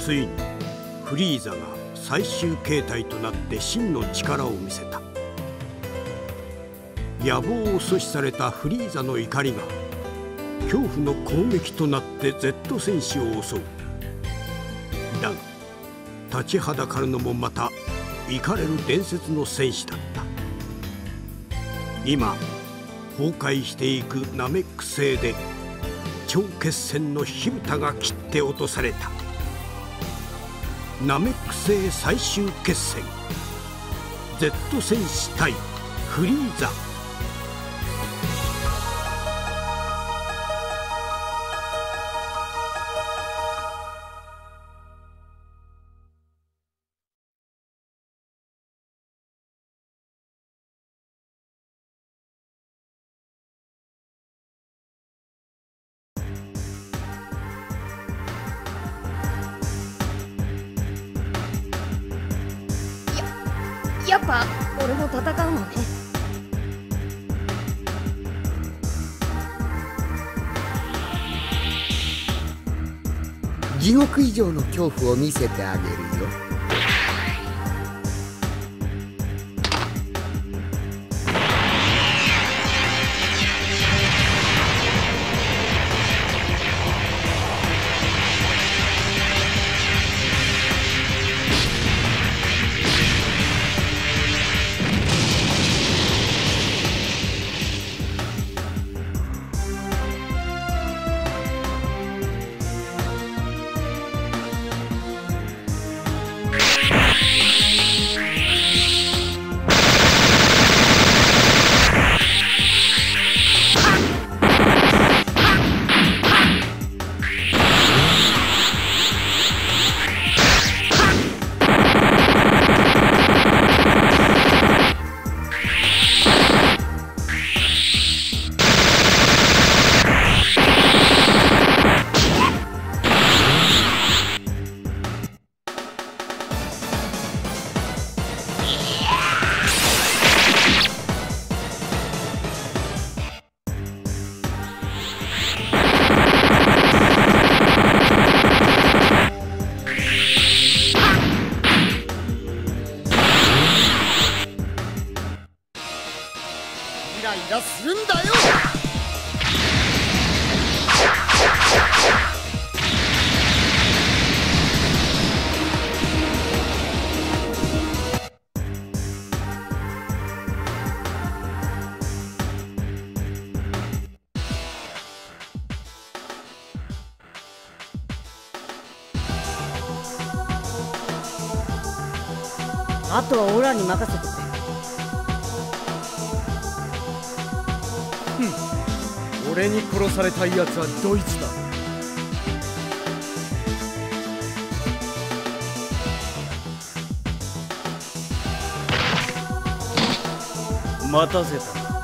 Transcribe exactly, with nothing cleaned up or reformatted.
ついにフリーザが最終形態となって真の力を見せた。野望を阻止されたフリーザの怒りが恐怖の攻撃となって Z 戦士を襲う。だが立ちはだかるのもまた怒れる伝説の戦士だった。今崩壊していくナメック星で超決戦の火蓋が切って落とされた。ナメック星最終決戦 Z 戦士対フリーザ。 やっぱ俺も戦うのね。 地獄以上の恐怖を見せてあげるよ。イライラするんだよ。 あとはオラに任せてくれ。 俺に殺されたいやつはドイツだ。待たせた。